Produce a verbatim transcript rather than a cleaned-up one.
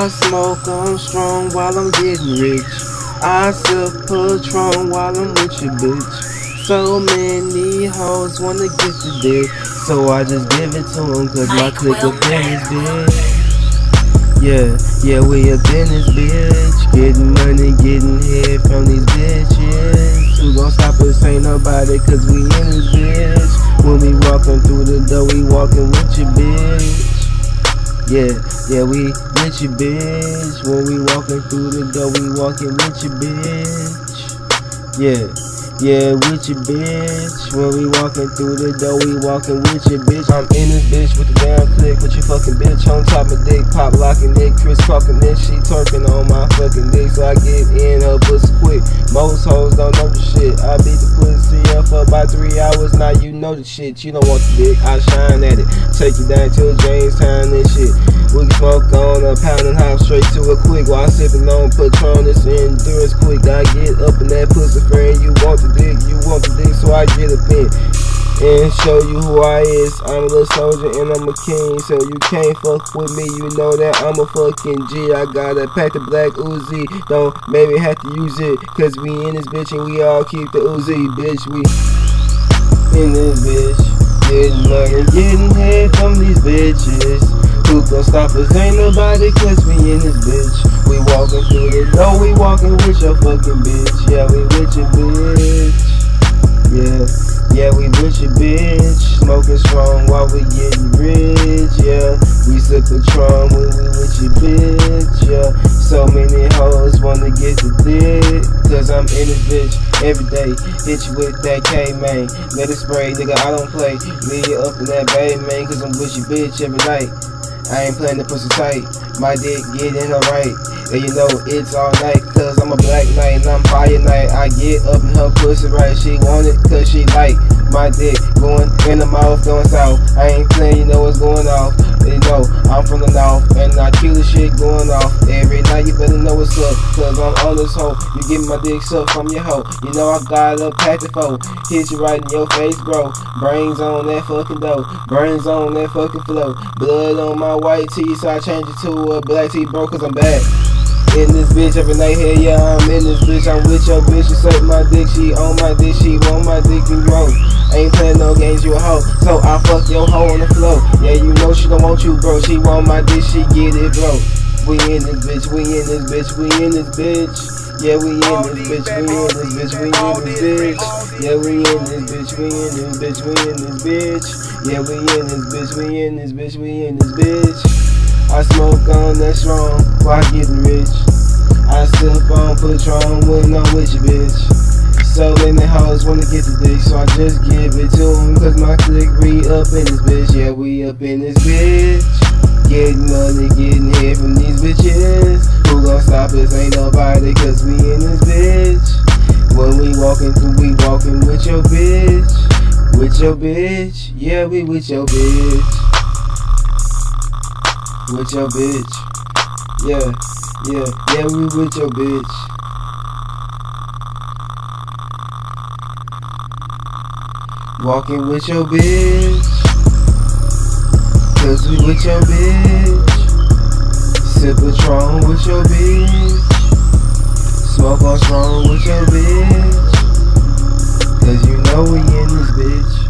I smoke on strong while I'm getting rich. I sip Patron while I'm with your bitch. So many hoes wanna get the dick, so I just give it to them cause my clique up in this bitch. Yeah, yeah, we up in this bitch. Getting money, getting head from these bitches. Who gon' stop us? Ain't nobody cause we in this bitch. When we walking through the door, we walking with your bitch. Yeah, yeah, we with your bitch. When we walking through the door, we walking with your bitch. Yeah, yeah, with your bitch. When we walking through the door, we walking with your bitch. I'm in this bitch with the damn click with your fucking bitch on top of dick, pop locking it, Chris talking this, she twerking on my fucking dick, so I get in her pussy quick. Most hoes don't know the shit. I beat the pussy up for about three hours. Now you know the shit. You don't want the dick, I shine at it. Take you down to Jamestown and shit. We can smoke on a pound and hop straight to it quick while sipping on Patron. This endurance quick. I get up in that pussy friend. You want the dick, you want the dick, so I get up in and show you who I is. I'm a little soldier and I'm a king, so you can't fuck with me. You know that I'm a fucking G. I got a pack of black Uzi. Don't maybe have to use it, cause we in this bitch and we all keep the Uzi, bitch. We in this bitch, getting money, getting head from these bitches. Who gon' stop us? Ain't nobody cause we in this bitch. We walking through the door, we walking with your fucking bitch. Yeah, we with your bitch. Yeah. Yeah, we with your bitch, smoking strong while we getting rich, yeah. We sip Patron when we with your bitch, yeah. So many hoes wanna get the dick, cause I'm in this bitch every day. Hit you with that K-man, let it spray, nigga, I don't play. Leave you up in that bay, man, cause I'm with your bitch every night. I ain't playing the pussy tight, my dick get in her right. And you know it's all night, cause I'm a black knight and I'm fire night. I get up in her pussy right, she want it cause she like my dick going in the mouth, going south. I ain't playing, you know what's going off. You know, I'm from the north and I kill the shit going off. Every night you better know what's up, cause I'm on this hoe. You give me my dick sucked from your hoe. You know I got a pack of foe. Hit you right in your face, bro. Brains on that fucking dough. Brains on that fucking flow. Blood on my white tee, so I change it to a black tee, bro, cause I'm back. In this bitch every night, hell yeah, I'm in this bitch. I'm with your bitch, she suck my dick, she on my dick, she want my dick and grow. Ain't playing no games, you a hoe, so I fuck your hoe on the floor. Yeah, you know she don't want you, bro, she want my dick, she get it, bro. We in this bitch, we in this bitch, we in this bitch. Yeah, we in this bitch, we in this bitch, we in this bitch. Yeah, we in this bitch, we in this bitch, we in this bitch. Yeah, we in this bitch, we in this bitch, we in this bitch. I smoke on that strong while getting rich. I sip on Patron when I'm with your bitch. So many hoes wanna get the dick, so I just give it to them, cause my clique re up in this bitch. Yeah, we up in this bitch. Getting money, getting head from these bitches. Who gon' stop us? Ain't nobody cause we in this bitch. When we walking through, we walking with your bitch. With your bitch. Yeah, we with your bitch. With your bitch, yeah, yeah, yeah, we with your bitch. Walking with your bitch, cause we with your bitch. Sip Patron with your bitch. Smoke on strong with your bitch. Cause you know we in this bitch.